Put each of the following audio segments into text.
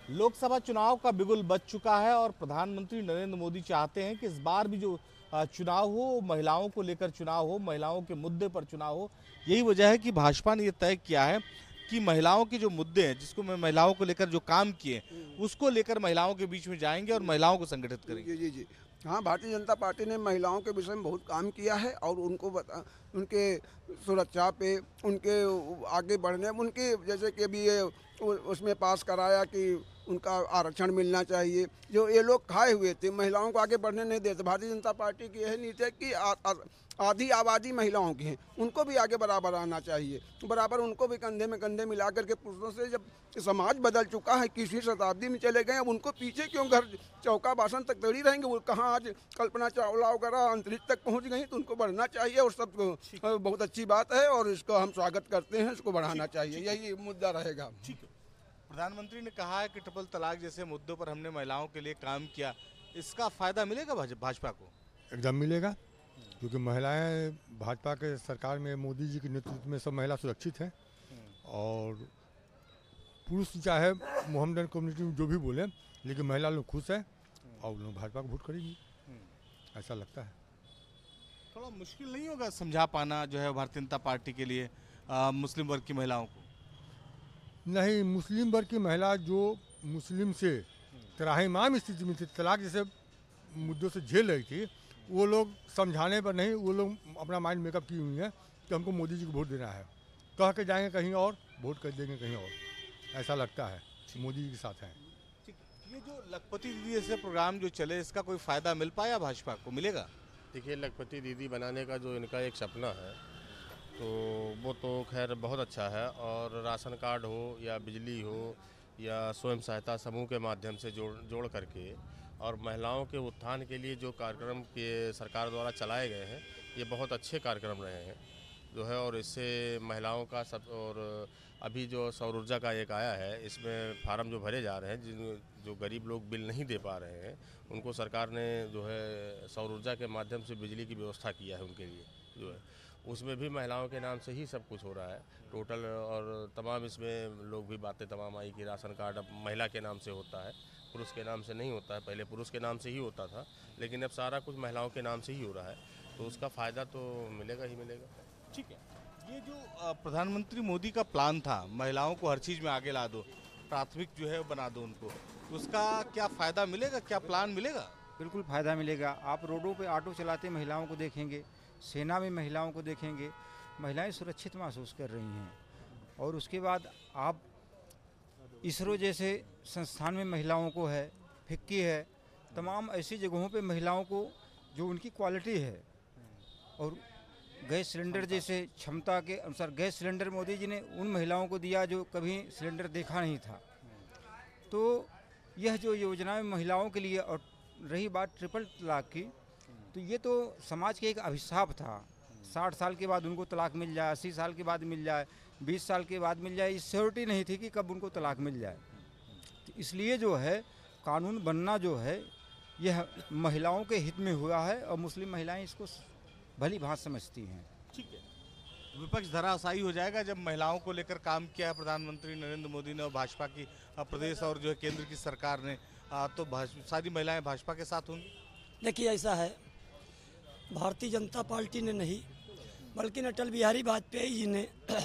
लोकसभा चुनाव का बिगुल बज चुका है और प्रधानमंत्री नरेंद्र मोदी चाहते हैं कि इस बार भी जो चुनाव हो, महिलाओं को लेकर चुनाव हो, महिलाओं के मुद्दे पर चुनाव हो। यही वजह है कि भाजपा ने ये तय किया है कि महिलाओं के जो मुद्दे हैं, जिसको मैं महिलाओं को लेकर जो काम किए, उसको लेकर महिलाओं के बीच में जाएंगे और महिलाओं को संगठित करेंगे। जी जी जी। हाँ, भारतीय जनता पार्टी ने महिलाओं के विषय में बहुत काम किया है और उनके सुरक्षा पे, उनके आगे बढ़ने, उनके जैसे कि अभी ये उसमें पास कराया कि उनका आरक्षण मिलना चाहिए। जो ये लोग खाए हुए थे, महिलाओं को आगे बढ़ने नहीं देते। भारतीय जनता पार्टी की यह नीति है कि आधी आबादी महिलाओं की है, उनको भी आगे बराबर आना चाहिए, बराबर उनको भी कंधे में कंधे मिला करके पुरुषों से। जब समाज बदल चुका है, 21वीं शताब्दी में चले गए, अब उनको पीछे क्यों घर चौका बासन तक तड़ी रहेंगे। वो कहाँ आज कल्पना चावला वगैरह अंतरिक्ष तक पहुँच गई, तो उनको बढ़ना चाहिए और सब बहुत अच्छी बात है और इसको हम स्वागत करते हैं, इसको बढ़ाना चाहिए, यही मुद्दा रहेगा। ठीक है। प्रधानमंत्री ने कहा है कि ट्रिपल तलाक जैसे मुद्दों पर हमने महिलाओं के लिए काम किया, इसका फायदा मिलेगा भाजपा को? एकदम मिलेगा, क्योंकि महिलाएं भाजपा के सरकार में, मोदी जी के नेतृत्व में सब महिला सुरक्षित हैं। और पुरुष चाहे मोहम्मदन कम्युनिटी में जो भी बोले, लेकिन महिला लोग खुश हैं और लोग भाजपा को वोट करेंगी, ऐसा लगता है। थोड़ा मुश्किल नहीं होगा समझा पाना जो है भारतीय जनता पार्टी के लिए मुस्लिम वर्ग की महिलाओं को? नहीं, मुस्लिम वर्ग की महिला जो मुस्लिम से त्राहिमाम स्थिति में थी, तलाक जैसे मुद्दों से झेल रही थी, वो लोग समझाने पर नहीं, वो लोग अपना माइंड मेकअप की हुई है कि हमको मोदी जी को वोट देना है, कह के जाएंगे कहीं और, वोट कर देंगे कहीं और, ऐसा लगता है मोदी जी के साथ हैं। ठीक। ये जो लखपति दीदी जैसे प्रोग्राम जो चले, इसका कोई फायदा मिल पाया भाजपा को, मिलेगा? देखिए, लखपति दीदी बनाने का जो इनका एक सपना है, तो वो तो खैर बहुत अच्छा है। और राशन कार्ड हो या बिजली हो या स्वयं सहायता समूह के माध्यम से जोड़ करके और महिलाओं के उत्थान के लिए जो कार्यक्रम के सरकार द्वारा चलाए गए हैं, ये बहुत अच्छे कार्यक्रम रहे हैं जो है। और इससे महिलाओं का सब, और अभी जो सौर ऊर्जा का एक आया है, इसमें फार्म जो भरे जा रहे हैं, जो गरीब लोग बिल नहीं दे पा रहे हैं, उनको सरकार ने जो है सौर ऊर्जा के माध्यम से बिजली की व्यवस्था किया है उनके लिए जो है। उसमें भी महिलाओं के नाम से ही सब कुछ हो रहा है टोटल। और तमाम इसमें लोग भी बातें तमाम आई कि राशन कार्ड अब महिला के नाम से होता है, पुरुष के नाम से नहीं होता है। पहले पुरुष के नाम से ही होता था, लेकिन अब सारा कुछ महिलाओं के नाम से ही हो रहा है, तो उसका फ़ायदा तो मिलेगा ही मिलेगा। ठीक है। ये जो प्रधानमंत्री मोदी का प्लान था, महिलाओं को हर चीज़ में आगे ला दो, प्राथमिक जो है बना दो उनको, उसका क्या फ़ायदा मिलेगा, क्या प्लान मिलेगा? बिल्कुल फ़ायदा मिलेगा। आप रोडों पे ऑटो चलाते महिलाओं को देखेंगे, सेना में महिलाओं को देखेंगे, महिलाएं सुरक्षित महसूस कर रही हैं। और उसके बाद आप इसरो जैसे संस्थान में महिलाओं को है, फिक्की है, तमाम ऐसी जगहों पे महिलाओं को जो उनकी क्वालिटी है। और गैस सिलेंडर जैसे क्षमता के अनुसार गैस सिलेंडर मोदी जी ने उन महिलाओं को दिया जो कभी सिलेंडर देखा नहीं था। तो यह जो योजना है महिलाओं के लिए। और रही बात ट्रिपल तलाक की, तो ये तो समाज के एक अभिशाप था। 60 साल के बाद उनको तलाक मिल जाए, 80 साल के बाद मिल जाए, 20 साल के बाद मिल जाए, इस श्योरिटी नहीं थी कि कब उनको तलाक मिल जाए। तो इसलिए जो है कानून बनना जो है यह महिलाओं के हित में हुआ है और मुस्लिम महिलाएं इसको भली भांति समझती हैं। ठीक है। विपक्ष धराशायी हो जाएगा जब महिलाओं को लेकर काम किया है प्रधानमंत्री नरेंद्र मोदी ने और भाजपा की प्रदेश और जो है केंद्र की सरकार ने, तो सारी महिलाएं भाजपा के साथ होंगी। देखिए, ऐसा है, भारतीय जनता पार्टी ने नहीं बल्कि अटल बिहारी वाजपेयी जी ने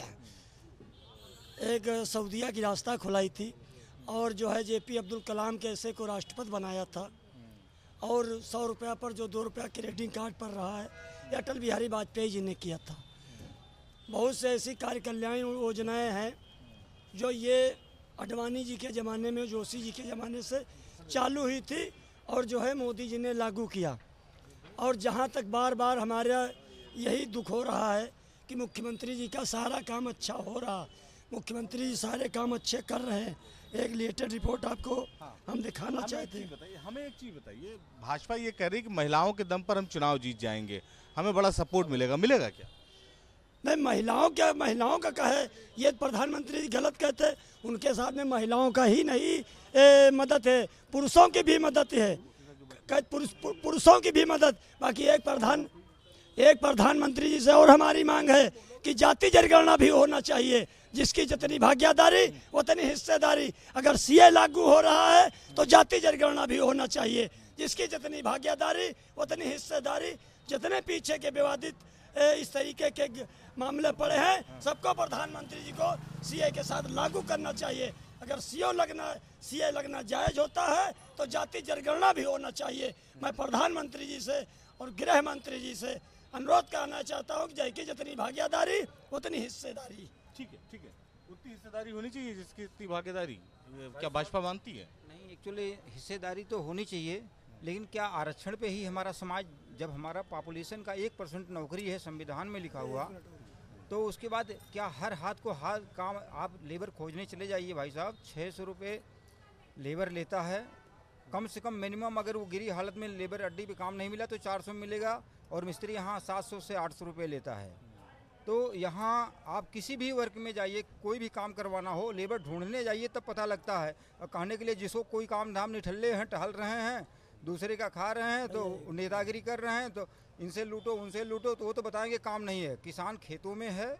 एक सऊदीया की रास्ता खुलाई थी और जो है जेपी अब्दुल कलाम कैसे को राष्ट्रपति बनाया था। और 100 रुपया पर जो 2 रुपया क्रेडिट कार्ड पर रहा है, ये अटल बिहारी वाजपेयी जी ने किया था। बहुत से ऐसी कार्य कल्याण योजनाएँ हैं जो ये अडवाणी जी के ज़माने में, जोशी जी के ज़माने से चालू हुई थी और जो है मोदी जी ने लागू किया। और जहाँ तक बार बार हमारा यही दुख हो रहा है कि मुख्यमंत्री जी का सारा काम अच्छा हो रहा, मुख्यमंत्री जी सारे काम अच्छे कर रहे हैं। एक लेटेस्ट रिपोर्ट आपको हम दिखाना चाहते हैं। हमें एक चीज़ बताइए, भाजपा ये कह रही है कि महिलाओं के दम पर हम चुनाव जीत जाएंगे, हमें बड़ा सपोर्ट मिलेगा, मिलेगा क्या? नहीं, महिलाओं का कहे ये प्रधानमंत्री जी गलत कहते हैं। उनके साथ में महिलाओं का ही नहीं मदद है, पुरुषों की भी मदद है, पुरुषों की भी मदद। बाकी एक प्रधानमंत्री जी से और हमारी मांग है कि जाति जनगणना भी होना चाहिए, जिसकी जितनी भागीदारी उतनी हिस्सेदारी। अगर सीए लागू हो रहा है तो जाति जनगणना भी होना चाहिए, जिसकी जितनी भागीदारी उतनी हिस्सेदारी। जितने पीछे के विवादित इस तरीके के मामले पड़े हैं, सबको प्रधानमंत्री जी को सीए के साथ लागू करना चाहिए। अगर सीए लगना जायज़ होता है तो जाति जनगणना भी होना चाहिए। मैं प्रधानमंत्री जी से और गृह मंत्री जी से अनुरोध करना चाहता हूँ कि की जितनी भागीदारी उतनी हिस्सेदारी। ठीक है, उतनी हिस्सेदारी होनी चाहिए जिसकी इतनी भागीदारी। क्या भाजपा मानती है? नहीं, एक्चुअली हिस्सेदारी तो होनी चाहिए, लेकिन क्या आरक्षण पे ही हमारा समाज, जब हमारा पॉपुलेशन का 1% नौकरी है संविधान में लिखा हुआ, तो उसके बाद क्या हर हाथ को हाथ काम आप लेबर खोजने चले जाइए भाई साहब, 600 रुपये लेबर लेता है कम से कम मिनिमम। अगर वो गिरी हालत में लेबर अड्डी पे काम नहीं मिला तो 400 मिलेगा, और मिस्त्री यहाँ 700 से 800 रुपये लेता है। तो यहाँ आप किसी भी वर्ग में जाइए, कोई भी काम करवाना हो, लेबर ढूंढने जाइए तब पता लगता है। और कहने के लिए जिसको कोई काम धाम निठल्ले हैं, टहल रहे हैं, दूसरे का खा रहे हैं, तो नेतागिरी कर रहे हैं, तो इनसे लूटो उनसे लूटो, तो वो तो बताएंगे काम नहीं है। किसान खेतों में है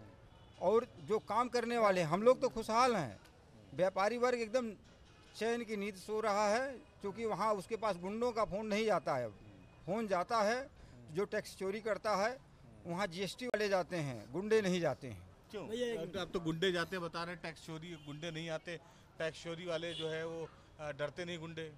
और जो काम करने वाले हम लोग तो खुशहाल हैं। व्यापारी वर्ग एकदम चैन की नींद सो रहा है, क्योंकि वहाँ उसके पास गुंडों का फ़ोन नहीं जाता है। फ़ोन जाता है जो टैक्स चोरी करता है, वहाँ जीएसटी वाले जाते हैं, गुंडे नहीं जाते हैं। क्यों? अब तो गुंडे जाते बता रहे, टैक्स चोरी, गुंडे नहीं आते। टैक्स चोरी वाले जो है वो डरते नहीं गुंडे।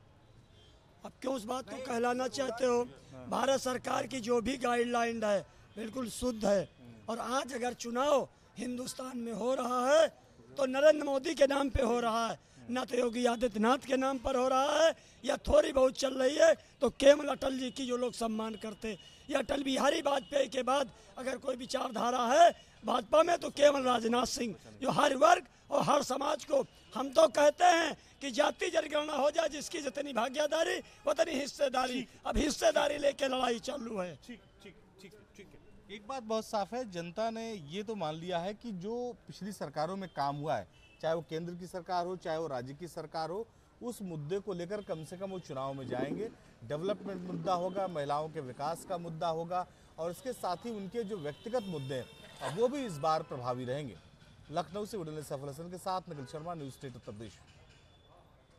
अब क्यों उस बात को कहलाना चाहते हो? भारत सरकार की जो भी गाइडलाइन है बिल्कुल शुद्ध है। और आज अगर चुनाव हिंदुस्तान में हो रहा है तो नरेंद्र मोदी के नाम पे हो रहा है, न तो योगी आदित्यनाथ के नाम पर हो रहा है, या थोड़ी बहुत चल रही है तो केवल अटल जी की जो लोग सम्मान करते, या अटल बिहारी वाजपेयी के बाद अगर कोई विचारधारा है भाजपा में तो केवल राजनाथ सिंह, जो हर वर्ग और हर समाज को। हम तो कहते हैं कि जाति जनगणना हो जाए, जिसकी जितनी भागीदारी उतनी हिस्सेदारी। अब हिस्सेदारी लेके लड़ाई चालू है। ठीक है। एक बात बहुत साफ है, जनता ने ये तो मान लिया है कि जो पिछली सरकारों में काम हुआ है, चाहे वो केंद्र की सरकार हो चाहे वो राज्य की सरकार हो, उस मुद्दे को लेकर कम से कम वो चुनाव में जाएंगे। डेवलपमेंट मुद्दा होगा, महिलाओं के विकास का मुद्दा होगा, और इसके साथ ही उनके जो व्यक्तिगत मुद्दे हैं वो भी इस बार प्रभावी रहेंगे। लखनऊ से उड़ने सफल हसन के साथ निखिल शर्मा, न्यूज़ 8 उत्तर प्रदेश।